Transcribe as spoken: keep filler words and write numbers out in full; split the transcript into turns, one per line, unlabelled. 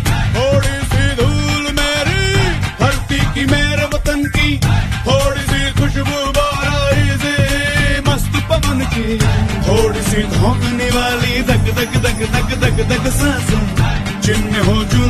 थोड़ी सी धूल मेरी धरती की मेरे वतन की, थोड़ी सी खुशबू बाराई से मस्त पवन की, थोड़ी सी धोखने वाली धक धक धक धक धक धक सांसें, चिन्ह हो